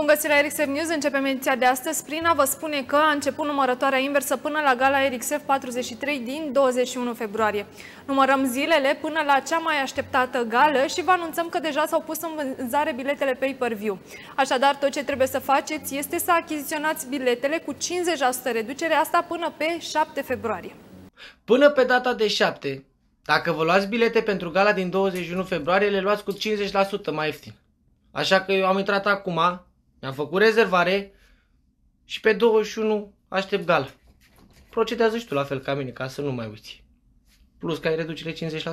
găsit la RxF News. Începem ediția de astăzi prin a vă spune că a început numărătoarea inversă până la gala RxF 43 din 21 februarie. Numărăm zilele până la cea mai așteptată gală și vă anunțăm că deja s-au pus în vânzare biletele pay-per-view. Așadar, tot ce trebuie să faceți este să achiziționați biletele cu 50% reducere, asta până pe 7 februarie. Până pe data de 7, dacă vă luați bilete pentru gala din 21 februarie, le luați cu 50% mai ieftin. Așa că eu am intrat acum, mi-am făcut rezervare și pe 21 aștept gala. Procedează și tu la fel ca mine, ca să nu mai uiți. Plus că ai reducere 50%.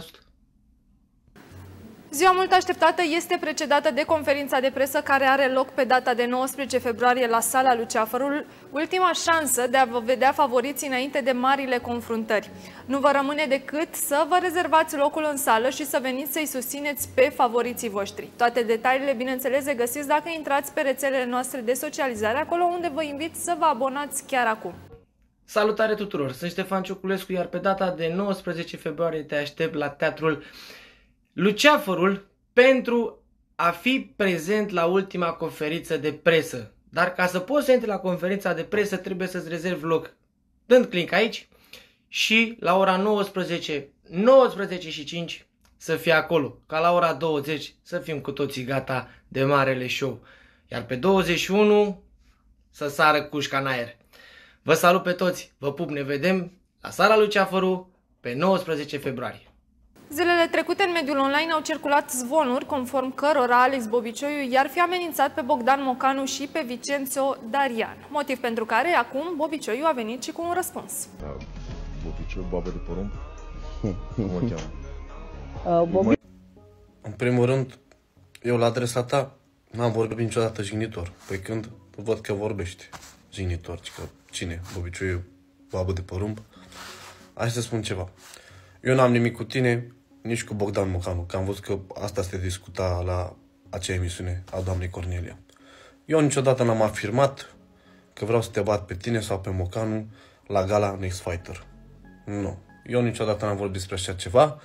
Ziua mult așteptată este precedată de conferința de presă care are loc pe data de 19 februarie la Sala Luceafărul, ultima șansă de a vă vedea favoriții înainte de marile confruntări. Nu vă rămâne decât să vă rezervați locul în sală și să veniți să-i susțineți pe favoriții voștri. Toate detaliile, bineînțeles, le găsiți dacă intrați pe rețelele noastre de socializare, acolo unde vă invit să vă abonați chiar acum. Salutare tuturor! Sunt Ștefan Cioculescu, iar pe data de 19 februarie te aștept la Teatrul Luceafărul pentru a fi prezent la ultima conferință de presă. Dar ca să poți să intri la conferința de presă trebuie să-ți rezervi loc dând click aici și la ora 19 și 5 să fii acolo. Ca la ora 20 să fim cu toții gata de marele show. Iar pe 21 să sară cușca în aer. Vă salut pe toți, vă pup, ne vedem la Sala Luceafărul pe 19 februarie. Zilele trecute în mediul online au circulat zvonuri conform cărora Alex Bobicioiu i-ar fi amenințat pe Bogdan Mocanu și pe Vicenzo Darian. Motiv pentru care acum Bobicioiu a venit și cu un răspuns. Bobicioiu, babă de porumb? Cum o cheamă? În primul rând, eu la adresa ta n-am vorbit niciodată jignitor. Păi când văd că vorbești jignitor, că cine? Bobicioiu, babă de porumb? Hai să spun ceva. Eu n-am nimic cu tine, nici cu Bogdan Mocanu, că am văzut că asta se discuta la acea emisiune a doamnei Cornelia. Eu niciodată n-am afirmat că vreau să te bat pe tine sau pe Mocanu la gala Next Fighter. Nu. Eu niciodată n-am vorbit despre așa ceva.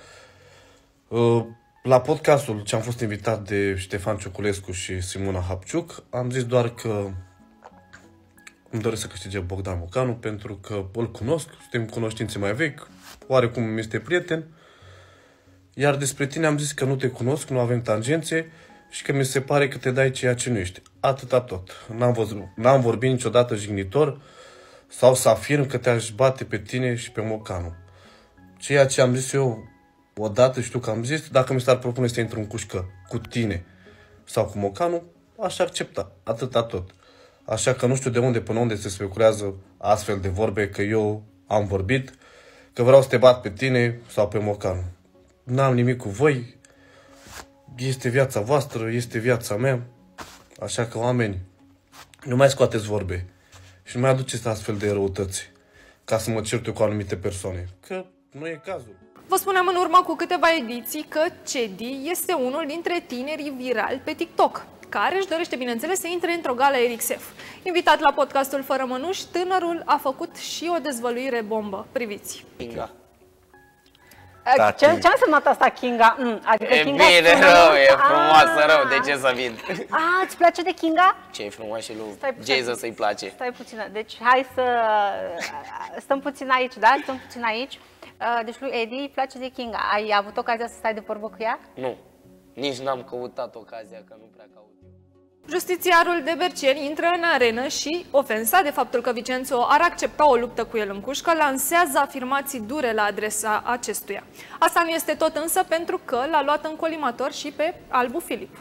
La podcastul ce am fost invitat de Ștefan Cioculescu și Simona Hapciuc, am zis doar că îmi doresc să câștige Bogdan Mocanu pentru că îl cunosc, suntem cunoștințe mai vechi, oarecum este prieten, iar despre tine am zis că nu te cunosc, nu avem tangențe și că mi se pare că te dai ceea ce nu ești. Atâta tot. N-am vorbit niciodată jignitor sau să afirm că te-aș bate pe tine și pe Mocanu. Ceea ce am zis eu odată și tu că am zis, dacă mi s-ar propune să intru în cușcă cu tine sau cu Mocanu, aș accepta. Atâta tot. Așa că nu știu de unde până unde se speculează astfel de vorbe că eu am vorbit că vreau să te bat pe tine sau pe Mocanu. N-am nimic cu voi, este viața voastră, este viața mea, așa că, oameni, nu mai scoateți vorbe și nu mai aduceți astfel de răutăți ca să mă cert eu cu anumite persoane, că nu e cazul. Vă spuneam în urmă cu câteva ediții că Cedi este unul dintre tinerii virali pe TikTok, care își dorește, bineînțeles, să intre într-o gală RxF. Invitat la podcastul Fără Mănuși, tânărul a făcut și o dezvăluire bombă. Priviți! Kinga. Ce a însemnat asta, Kinga? Adică E Kinga bine, rău, e frumoasă, rău, de ce să vin? Îți place de Kinga? Ce e frumos și lui Jesus să-i place. Stai puțin, deci hai să stăm puțin aici, da? Stăm puțin aici. Deci lui Edi îi place de Kinga. Ai avut ocazia să stai de vorbă cu ea? Nu, nici n-am căutat ocazia, că nu prea caut eu. Justițiarul de Berceni intră în arenă și, ofensat de faptul că Vicenzo ar accepta o luptă cu el în cușcă, lansează afirmații dure la adresa acestuia. Asta nu este tot însă pentru că l-a luat în colimator și pe Albu Filip.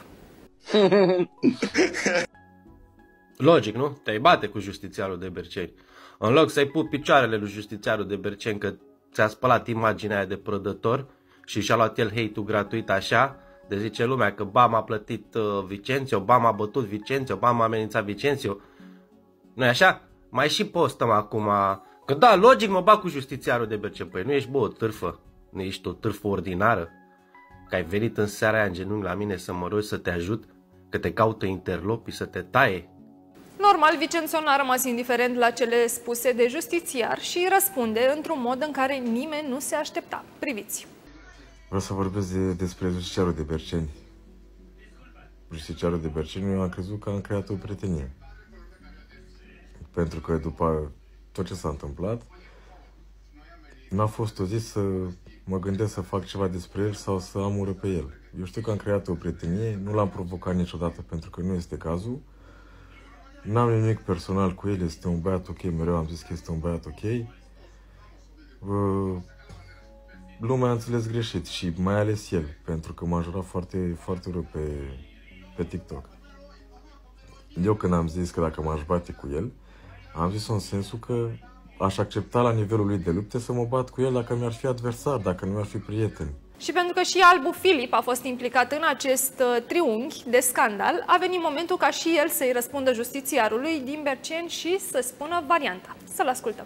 Logic, nu? Te-ai bate cu justițiarul de Berceni. În loc să-i pup picioarele lui justițiarul de Berceni că ți-a spălat imaginea aia de prădător și și-a luat el hate-ul gratuit așa, de zice lumea că ba m-a plătit Vicenzo, ba m-a bătut Vicenzo, ba m-a amenințat Vicenzo. Nu-i așa? Mai și postăm acum că da, logic mă bag cu justițiarul de Berceni. Păi nu ești, bă, o târfă, nu ești o târfă ordinară? Că ai venit în seara aia în genunchi la mine să mă rogi să te ajut, că te caută interlopii să te taie. Normal, Vicenzo n-a rămas indiferent la cele spuse de justițiar și răspunde într-un mod în care nimeni nu se aștepta. Priviți! Vreau să vorbesc despre justițiarul de Berceni. justiciarul de Berceni, eu am crezut că am creat o prietenie. Pentru că după tot ce s-a întâmplat, n-a fost o zi să mă gândesc să fac ceva despre el sau să am ură pe el. Eu știu că am creat o prietenie, nu l-am provocat niciodată pentru că nu este cazul. N-am nimic personal cu el, este un băiat ok, mereu am zis că este un băiat ok. Lumea a înțeles greșit și mai ales el, pentru că m-a jurat foarte, foarte rău pe TikTok. Eu când am zis că dacă m-aș bate cu el, am zis-o în sensul că aș accepta la nivelul lui de lupte să mă bat cu el dacă mi-ar fi adversar, dacă nu mi-ar fi prieten. Și pentru că și Albu Filip a fost implicat în acest triunghi de scandal, a venit momentul ca și el să-i răspundă justițiarului din Berceni și să spună varianta. Să-l ascultăm.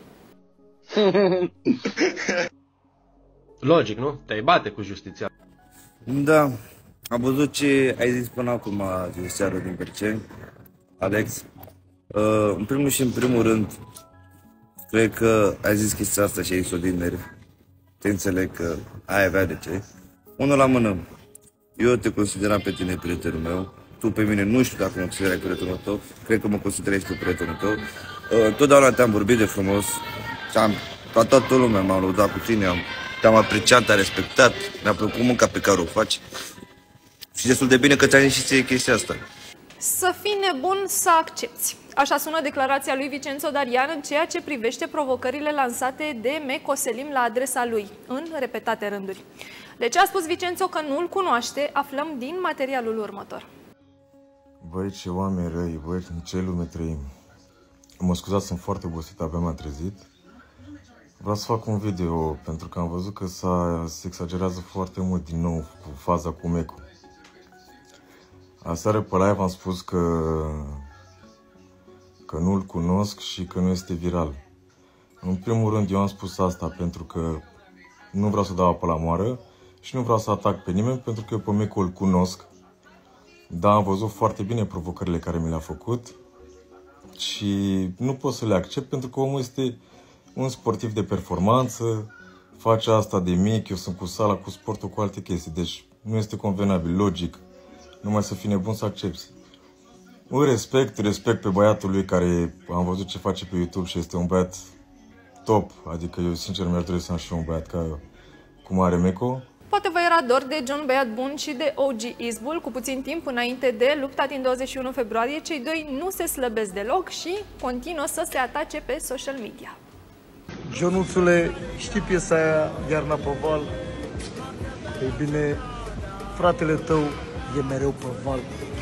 Logic, nu? Te-ai bate cu justițiarul. Da, am văzut ce ai zis până acum justițiarul din Berceni, Alex. În primul și în primul rând, cred că ai zis chestia asta și ai zis-o din nervi. Te înțeleg că ai avea de ce. Unul la mână, eu te consideram pe tine prietenul meu. Tu pe mine nu știu dacă mă considerai prietenul tău. Cred că mă considerai și tu prietenul tău. Totdeauna te-am vorbit de frumos. Toată lumea m-a lăudat cu tine. Te-am apreciat, te-am respectat. Mi-a plăcut munca pe care o faci. Și destul de bine că ți-ai zis și ție chestia asta. Să fii nebun să accepti. Așa sună declarația lui Vicenzo Darian în ceea ce privește provocările lansate de Meco Selim la adresa lui, în repetate rânduri. De ce a spus Vicenzo că nu-l cunoaște, aflăm din materialul următor. Băi, ce oameni răi, băi, în ce lume trăim. Mă scuzați, sunt foarte obosit, abia m-am trezit. Vreau să fac un video, pentru că am văzut că se exagerează foarte mult din nou cu faza cu Meco. Aseară pe live am spus că nu-l cunosc și că nu este viral. În primul rând eu am spus asta pentru că nu vreau să dau apă la moară și nu vreau să atac pe nimeni pentru că eu pe Meco îl cunosc. Dar am văzut foarte bine provocările care mi le-a făcut și nu pot să le accept pentru că omul este un sportiv de performanță, face asta de mic, eu sunt cu sala, cu sportul, cu alte chestii, deci nu este convenabil, logic, numai să fii nebun să accepti. Îl respect pe băiatul lui care am văzut ce face pe YouTube și este un băiat top, adică eu sincer mi-aș dori să am și un băiat cum are Meco. Poate vă era dor de John Băiat Bun și de OG Isbul. Cu puțin timp înainte de lupta din 21 februarie, cei doi nu se slăbesc deloc și continuă să se atace pe social media. Ionuțule, știi piesa aia, Iarna pe val? Ei bine, fratele tău e mereu pe val.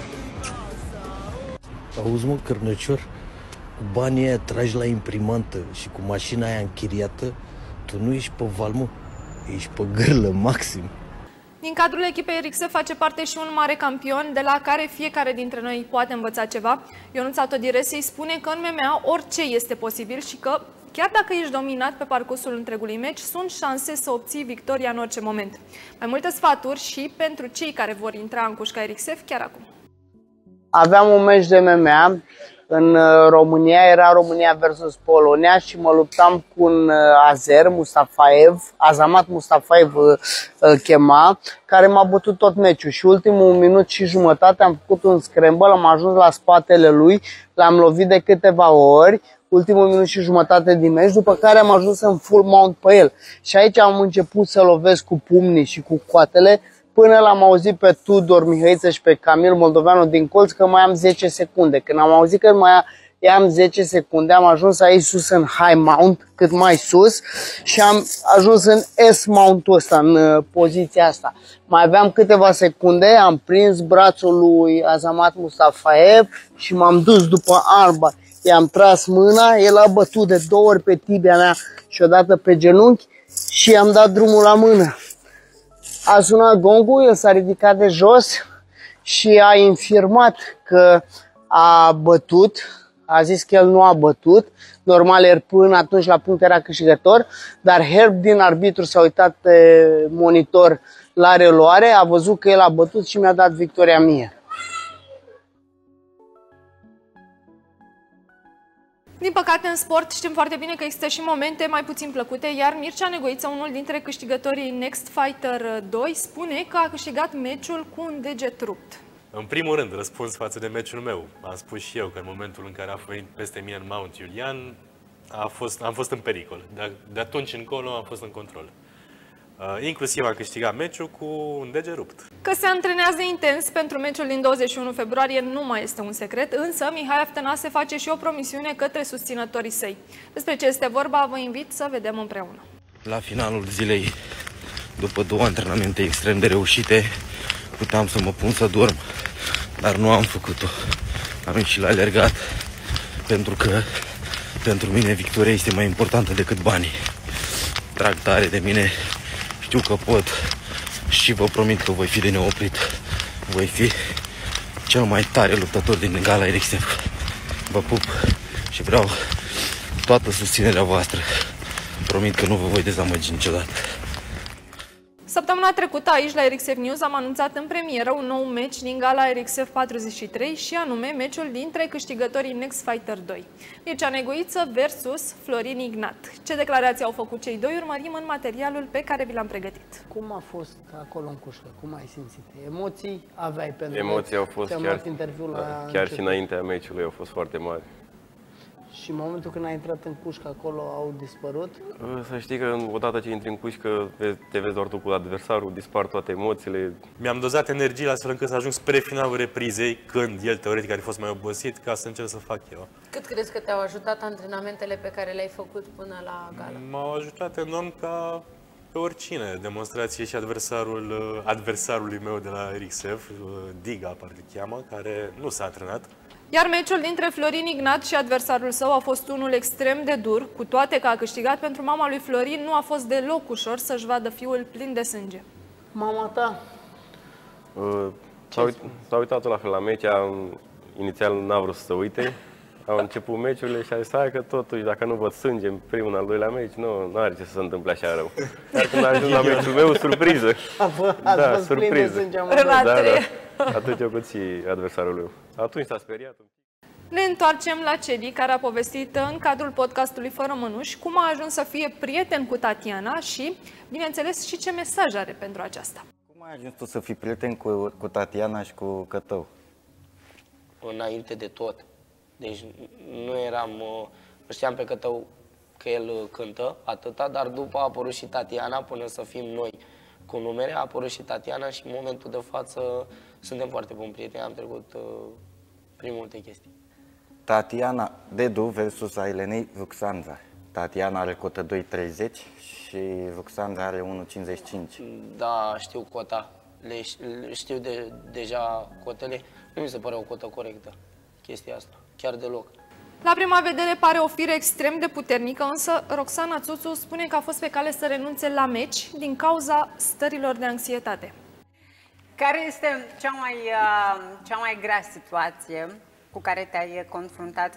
Auzi, mă, Cârnăcior, cu banii aia tragi la imprimantă și cu mașina aia închiriată, tu nu ești pe val, mă, ești pe gârlă maxim. Din cadrul echipei RXF face parte și un mare campion de la care fiecare dintre noi poate învăța ceva. Ionuț Autodirese îi spune că în MMA orice este posibil și că chiar dacă ești dominat pe parcursul întregului meci, sunt șanse să obții victoria în orice moment. Mai multe sfaturi și pentru cei care vor intra în cușca RXF chiar acum. Aveam un meci de MMA în România, era România versus Polonia și mă luptam cu un azer, Mustafaev, Azamat Mustafaev îl chema, care m-a bătut tot meciul și ultimul minut și jumătate am făcut un scramble, am ajuns la spatele lui, l-am lovit de câteva ori, ultimul minut și jumătate din meci, după care am ajuns în full mount pe el. Și aici am început să lovesc cu pumnii și cu coatele, până l-am auzit pe Tudor Mihăiță și pe Camil Moldoveanu din colț că mai am 10 secunde. Când am auzit că mai am 10 secunde, am ajuns aici sus în high mount, cât mai sus, și am ajuns în S-mount-ul ăsta, în poziția asta. Mai aveam câteva secunde, am prins brațul lui Azamat Mustafaev și m-am dus după arba. I-am tras mâna, el a bătut de 2 ori pe tibia mea și odată pe genunchi și i-am dat drumul la mână. A sunat gongul, el s-a ridicat de jos și a infirmat că a bătut, a zis că el nu a bătut, normal el până atunci la punct era câștigător, dar Herb din arbitru s-a uitat pe monitor la reluare, a văzut că el a bătut și mi-a dat victoria mie. Din păcate, în sport știm foarte bine că există și momente mai puțin plăcute, iar Mircea Negoiță, unul dintre câștigătorii Next Fighter 2, spune că a câștigat meciul cu un deget rupt. În primul rând, răspuns față de meciul meu. Am spus și eu că în momentul în care a venit peste mine în Mount Julian, am fost în pericol. De atunci încolo am fost în control. Inclusiv am câștigat meciul cu un dege rupt. Că se antrenează intens pentru meciul din 21 februarie nu mai este un secret, însă Mihai Aftănase face și o promisiune către susținătorii săi. Despre ce este vorba, vă invit să vedem împreună. La finalul zilei, după 2 antrenamente extrem de reușite, puteam să mă pun să dorm, dar nu am făcut-o. Am ieșit la alergat, pentru că pentru mine victoria este mai importantă decât banii. Trag tare de mine, știu că pot și vă promit că voi fi de neoprit. Voi fi cel mai tare luptător din Gala RXF. Vă pup și vreau toată susținerea voastră. Promit că nu vă voi dezamăgi niciodată. Săptămâna trecută, aici la RXF News, am anunțat în premieră un nou meci din Gala RXF 43 și anume meciul dintre câștigătorii Next Fighter 2. Mircea Negoiță versus Florin Ignat. Ce declarații au făcut cei doi urmărim în materialul pe care vi l-am pregătit. Cum a fost acolo în cușcă? Cum ai simțit? Emoții aveai pentru Emoții au fost chiar și înaintea meciului au fost foarte mari. Și în momentul când ai intrat în cușcă, acolo au dispărut? Să știi că odată ce intri în cușcă, te vezi doar tu cu adversarul, dispar toate emoțiile. Mi-am dozat energii astfel încât să ajung spre finalul reprizei, când el teoretic ar fi fost mai obosit, ca să încerc să fac eu. Cât crezi că te-au ajutat antrenamentele pe care le-ai făcut până la gală? M-au ajutat enorm ca pe oricine. Demonstrație și adversarului meu de la RXF, Diga, parcă îl cheamă, care nu s-a antrenat. Iar meciul dintre Florin Ignat și adversarul său a fost unul extrem de dur, cu toate că a câștigat. Pentru mama lui Florin nu a fost deloc ușor să-și vadă fiul plin de sânge. Mama ta? S-a uitat la fel la meci, inițial n-a vrut să se uite. Au început meciurile și a zis, hai că totuși, dacă nu văd sânge în primul, în al doilea meci, nu are ce să se întâmple așa rău. Dar când a ajuns la meciul meu, surpriză. Ați fost plin de sânge amândoi. Da. Atunci eu cât și adversarul meu. Atunci s-a speriat. Ne întoarcem la Cedi, care a povestit în cadrul podcastului Fără Mănuși cum a ajuns să fie prieten cu Tatiana și, bineînțeles, și ce mesaj are pentru aceasta. Cum ai ajuns tu să fii prieten cu Tatiana și cu Cătău? Înainte de tot. Deci nu eram... Știam pe Cătău că el cântă, atâta, dar după a apărut și Tatiana, până să fim noi cu numere, a apărut și Tatiana și în momentul de față suntem foarte buni prieteni, am trecut prin multe chestii. Tatiana Dedu versus Ailenei Ruxandra. Tatiana are cotă 2,30 și Ruxandra are 1,55. Da, știu cota, știu deja cotele, nu mi se pare o cotă corectă chestia asta, chiar deloc. La prima vedere pare o fire extrem de puternică, însă Roxana Țuțu spune că a fost pe cale să renunțe la meci din cauza stărilor de anxietate. Care este cea mai grea situație cu care te-ai confruntat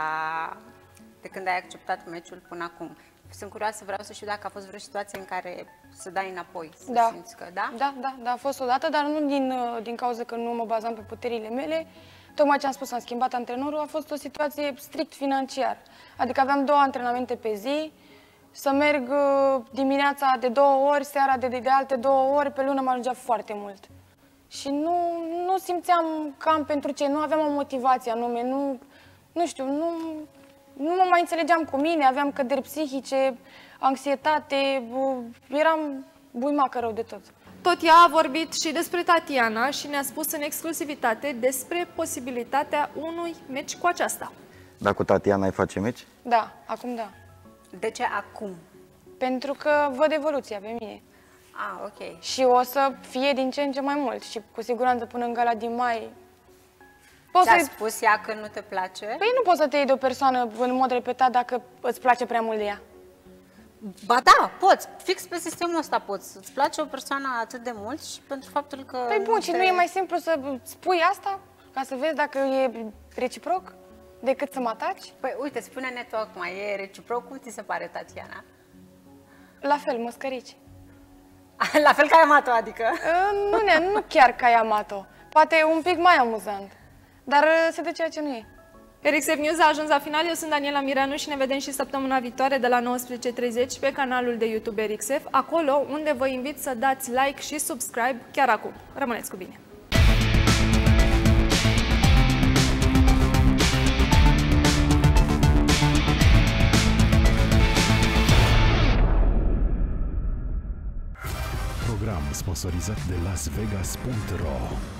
de când ai acceptat meciul până acum? Sunt curioasă, vreau să știu dacă a fost vreo situație în care să dai înapoi, să simți că, da? Da, a fost odată, dar nu din cauza că nu mă bazam pe puterile mele. Tocmai ce am spus, am schimbat antrenorul, a fost o situație strict financiar. Adică aveam 2 antrenamente pe zi, să merg dimineața de 2 ori, seara de alte 2 ori, pe lună mă ajungea foarte mult. Și nu simțeam că am pentru ce, nu aveam o motivație anume, nu știu, nu mă mai înțelegeam cu mine, aveam căderi psihice, anxietate, eram buimacă rău de tot. Tot ea a vorbit și despre Tatiana și ne-a spus în exclusivitate despre posibilitatea unui meci cu aceasta. Dar cu Tatiana ai face meci? Da, acum da. De ce acum? Pentru că văd evoluția pe mine. Ah, ok. Și o să fie din ce în ce mai mult și cu siguranță până în gala din mai. Ți-a spus ea că nu te place? Păi nu poți să te iei de o persoană în mod repetat dacă îți place prea mult de ea. Ba da, poți. Fix pe sistemul ăsta poți. Îți place o persoană atât de mult și pentru faptul că... Păi bun, și nu e mai simplu să spui asta? Ca să vezi dacă e reciproc? Decât să mă ataci? Păi uite, spune-ne tu acum, e reciproc? Cum ți se pare, Tatiana? La fel, măscărici. La fel ca Yamato, adică? Nu chiar ca Yamato. Poate un pic mai amuzant. Dar se de ceea ce nu e. RXF News a ajuns la final. Eu sunt Daniela Mireanu și ne vedem și săptămâna viitoare de la 19:30 pe canalul de YouTube RXF, acolo unde vă invit să dați like și subscribe chiar acum. Rămâneți cu bine! program sponsorizat de LasVegas.ro.